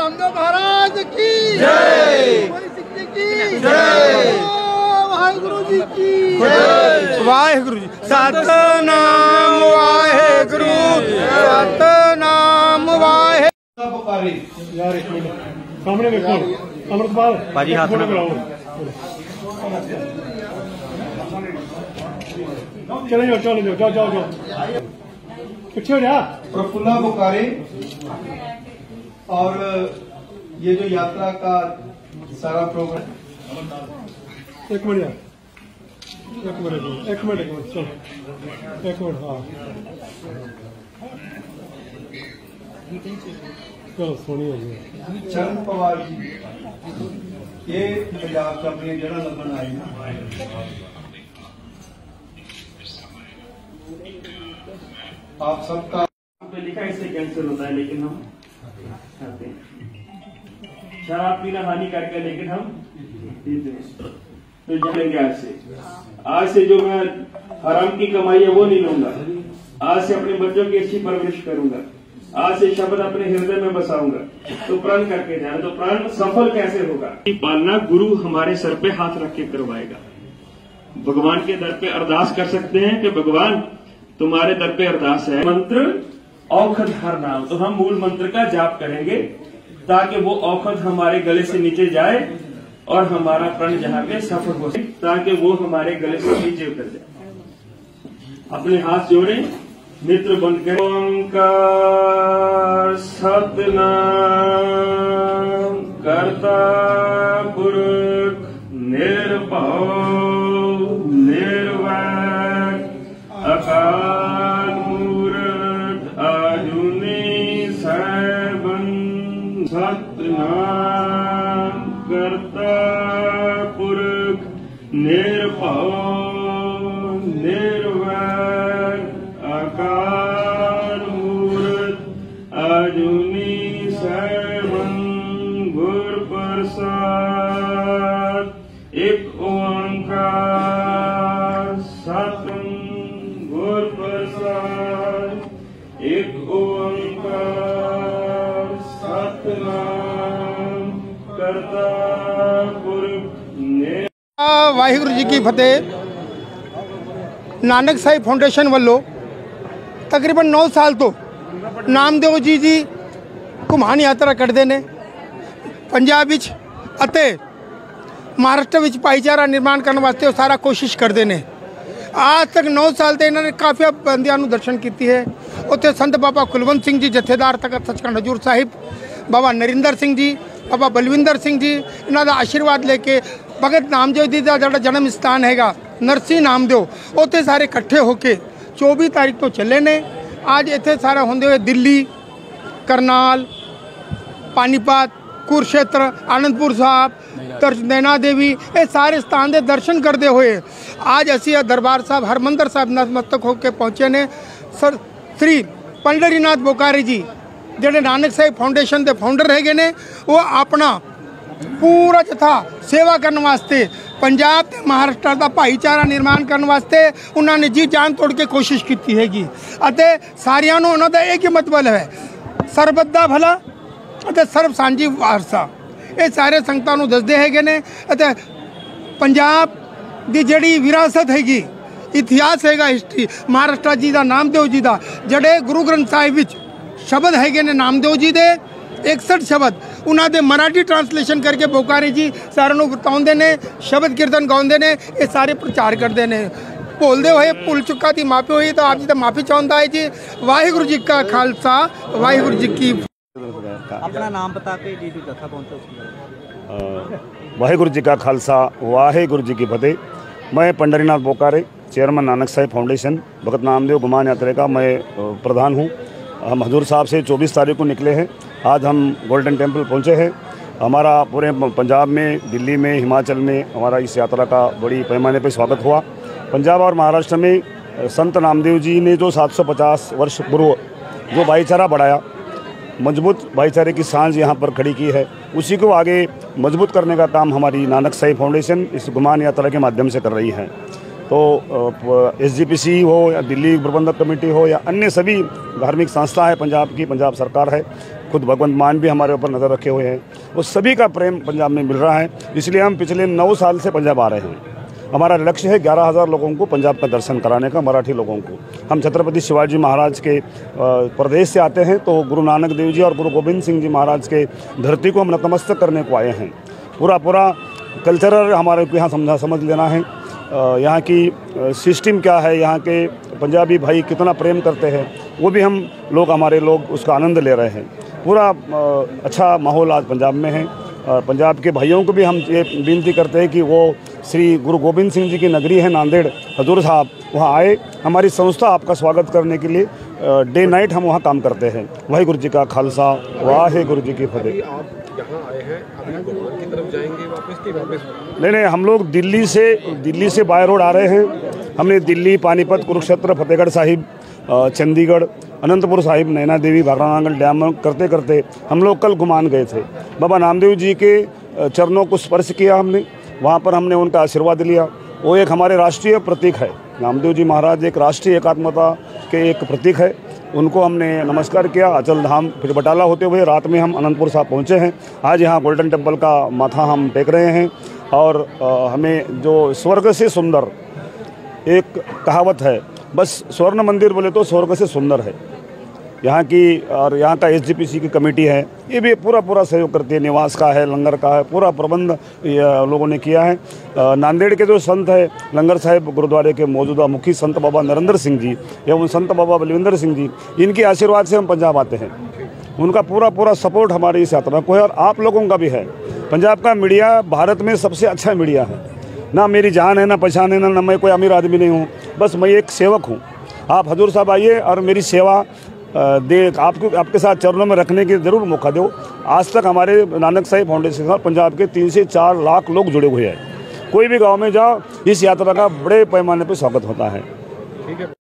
रामदेव महाराज की जय, की जय, वाहेगुरु जी की जय, वाहेगुरु जी। सतनाम वाहेगुरु, सतनाम वाहे। यार एक मिनट सामने देखो, अमृतपाल बाजी हाथ में चले जाओ, चले जाओ, जाओ जाओ जाओ, पीछे हो जा। प्रफुल्ला बुखारी और ये जो यात्रा का सारा प्रोग्राम। एक मिनट यार, एक मिनट चलो, एक मिनट। हाँ चलो, सोनी हो गई। चरण पवार जी ये पंजाब का अपनी जगह लगन आई, आप सबका पे लिखा इससे कैंसर होता है, लेकिन हम खाते हैं। शराब पीना हानिकारक है, लेकिन हम पीते हैं। तो जानेंगे आज से जो मैं हराम की कमाई है वो नहीं लूंगा। आज से अपने बच्चों की अच्छी परवरिश करूंगा। आज से शब्द अपने हृदय में बसाऊंगा। तो प्रण करके जाना। तो प्रण सफल कैसे होगा? पालना गुरु हमारे सर पे हाथ रख के करवाएगा। भगवान के दर पे अरदास कर सकते हैं कि भगवान तुम्हारे दर पे अरदास है। मंत्र औखद हर नाम, तो हम मूल मंत्र का जाप करेंगे ताकि वो औखद हमारे गले से नीचे जाए और हमारा प्रण जहाँ पे सफल हो, ताकि वो हमारे गले से नीचे उतर जाए। अपने हाथ जोड़े, नेत्र बंद करें। ओंकार सतनाम कर्ता पुरुष निर्भव निर्वैर अकाल मूर्त अजूनी सैबन। सतनाम कर्ता पुरुष निर्भव निर्वैर अकाल मूर्त अजूनी सैबन। गुर प्रसाद एक ओंकार सतम। गुर प्रसाद एक ओंकार सतनाम कर्ता पुरख। वाहिगुरु जी की फतेह। नानक साहिब फाउंडेशन ਵੱਲੋਂ तकरीबन 9 साल तो नामदेव जी ਘੁਮਾਣ यात्रा करते हैं पंजाब विच ਅਤੇ महाराष्ट्र विच भाईचारा निर्माण करने वास्ते वो सारा कोशिश करते हैं। आज तक 9 साल से इन्होंने काफ़ी बंदियां नूं दर्शन की है। उत्थे संत बाबा कुलवंत सिंह जी जथेदार तखत सचखंड हजूर साहिब, बाबा नरिंदर सिंह जी, बाबा बलविंदर सिंह जी, इन्हों का आशीर्वाद लेके भगत नामदेव जी का जो जन्म स्थान हैगा नरसी नामदेव, उत्थे सारे इकट्ठे होके 24 तारीख तो चले ने। आज इत्थे सारा होंदे हुए दिल्ली, करनाल, पानीपत, कुरुक्षेत्र, आनंदपुर साहब, नैना देवी, ये सारे स्थान के दर्शन करते हुए आज असी दरबार साहब हरमंदर साहब नतमस्तक होकर पहुँचे ने। सर श्री पंडरीनाथ बोकारी जी जिहड़े नानक साहिब फाउंडेशन के फाउंडर हैगे ने, वो अपना पूरा जथा सेवा करने वास्ते पंजाब ते महाराष्ट्र का भाईचारा निर्माण करने वास्ते उन्होंने जी जान तोड़ के कोशिश की हैगी। सारियां नूं उन्हां दा एक ही मतलब है, सरबत दा भला ਅਤੇ ਸਰਬ ਸਾਂਝੀ ਵਾਰਸਾ। ਇਹ ਸਾਰੇ ਸੰਗਤਾਂ ਨੂੰ ਦੱਸਦੇ ਹੈਗੇ ਨੇ ਅਤੇ ਪੰਜਾਬ ਦੀ ਜਿਹੜੀ ਵਿਰਾਸਤ ਹੈਗੀ, ਇਤਿਹਾਸ ਹੈਗਾ, ਹਿਸਟਰੀ ਮਹਾਰਾਸ਼ਟਰ ਜੀ ਦਾ ਨਾਮਦੇਵ ਜੀ ਦਾ ਜਿਹੜੇ ਗੁਰੂ ਗ੍ਰੰਥ ਸਾਹਿਬ ਵਿੱਚ ਸ਼ਬਦ ਹੈਗੇ ਨੇ ਨਾਮਦੇਵ ਜੀ ਦੇ 61 शब्द उन्होंने मराठी ट्रांसलेशन करके बोकारी जी सारे बताते हैं, शब्द कीर्तन गाते हैं, ये सारे प्रचार करते हैं। भूलते हुए भूल चुका थी माफ़ी हुई तो आप जी तो माफ़ी चाहता है जी। वाहिगुरु जी का खालसा, वाहिगुरु जी की। अपना नाम बता के जी जथा पहुँचे। वाहिगुरु जी का खालसा, वाहिगुरु जी की फतेह। मैं पंडरीनाथ बोकारे, चेयरमैन नानक साहिब फाउंडेशन भगत नामदेव घुमान यात्रा का मैं प्रधान हूँ। हम हजूर साहब से 24 तारीख को निकले हैं। आज हम गोल्डन टेम्पल पहुँचे हैं। हमारा पूरे पंजाब में, दिल्ली में, हिमाचल में हमारा इस यात्रा का बड़ी पैमाने पर स्वागत हुआ। पंजाब और महाराष्ट्र में संत नामदेव जी ने जो 750 वर्ष पूर्व जो भाईचारा बढ़ाया, मजबूत भाईचारे की सांझ यहाँ पर खड़ी की है, उसी को आगे मजबूत करने का काम हमारी नानक साहिब फाउंडेशन इस घुमान यात्रा के माध्यम से कर रही है। तो SGPC हो या दिल्ली प्रबंधक कमेटी हो या अन्य सभी धार्मिक संस्था है पंजाब की, पंजाब सरकार है, खुद भगवंत मान भी हमारे ऊपर नज़र रखे हुए हैं। वो सभी का प्रेम पंजाब में मिल रहा है, इसलिए हम पिछले 9 साल से पंजाब आ रहे हैं। हमारा लक्ष्य है 11,000 लोगों को पंजाब का दर्शन कराने का, मराठी लोगों को। हम छत्रपति शिवाजी महाराज के प्रदेश से आते हैं, तो गुरु नानक देव जी और गुरु गोविंद सिंह जी महाराज के धरती को हम नतमस्तक करने को आए हैं। पूरा कल्चरल हमारे को यहाँ समझ लेना है, यहाँ की सिस्टम क्या है, यहाँ के पंजाबी भाई कितना प्रेम करते हैं, वो भी हम लोग हमारे लोग उसका आनंद ले रहे हैं। पूरा अच्छा माहौल आज पंजाब में है। पंजाब के भाइयों को भी हम ये विनती करते हैं कि वो श्री गुरु गोविंद सिंह जी की नगरी है नांदेड़, हजूर साहब, वहाँ आए। हमारी संस्था आपका स्वागत करने के लिए डे नाइट हम वहाँ काम करते हैं। वाहिगुरु जी का खालसा, वाहिगुरु जी की फतेह। यहाँ आए हैं, अभी गोरखपुर की तरफ जाएंगे वापस? नहीं, हम लोग दिल्ली से बाय रोड आ रहे हैं। हमने दिल्ली, पानीपत, कुरुक्षेत्र, फतेहगढ़ साहिब, चंडीगढ़, अनंतपुर साहिब, नैना देवी, भाखड़ानागल डैम करते करते हम लोग कल गुमान गए थे। बाबा नामदेव जी के चरणों को स्पर्श किया हमने, वहाँ पर हमने उनका आशीर्वाद लिया। वो एक हमारे राष्ट्रीय प्रतीक है। नामदेव जी महाराज एक राष्ट्रीय एकात्मता के एक प्रतीक है। उनको हमने नमस्कार किया। अचल धाम फिर बटाला होते हुए रात में हम अनंतपुर साहब पहुँचे हैं। आज यहाँ गोल्डन टेम्पल का माथा हम टेक रहे हैं। और हमें जो स्वर्ग से सुंदर, एक कहावत है, बस स्वर्ण मंदिर बोले तो स्वर्ग से सुंदर है यहाँ की। और यहाँ का SGPC की कमेटी है, ये भी पूरा सहयोग करती है। निवास का है, लंगर का है, पूरा प्रबंध लोगों ने किया है। नांदेड़ के जो संत है, लंगर साहिब गुरुद्वारे के मौजूदा मुखी संत बाबा नरेंद्र सिंह जी एवं संत बाबा बलविंदर सिंह जी, इनके आशीर्वाद से हम पंजाब आते हैं। उनका पूरा सपोर्ट हमारी इस यात्रा को है, और आप लोगों का भी है। पंजाब का मीडिया भारत में सबसे अच्छा मीडिया है। ना मेरी जान है, ना पहचान है, ना मैं कोई अमीर आदमी नहीं हूँ, बस मैं एक सेवक हूँ। आप हजूर साहब आइए और मेरी सेवा आपके साथ चरणों में रखने की ज़रूर मौका दो। आज तक हमारे नानक साई फाउंडेशन के साथ पंजाब के 3 से 4 लाख लोग जुड़े हुए हैं। कोई भी गांव में जाओ, इस यात्रा का बड़े पैमाने पर स्वागत होता है।